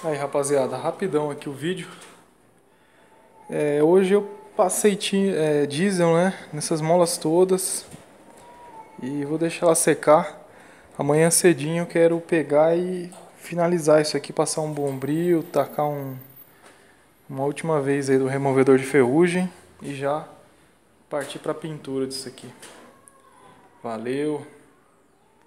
Aí, rapaziada, rapidão aqui o vídeo. Hoje eu passei diesel, né, nessas molas todas e vou deixar ela secar. Amanhã cedinho eu quero pegar e finalizar isso aqui, passar um bombril, tacar uma última vez aí do removedor de ferrugem e já partir para pintura disso aqui. Valeu!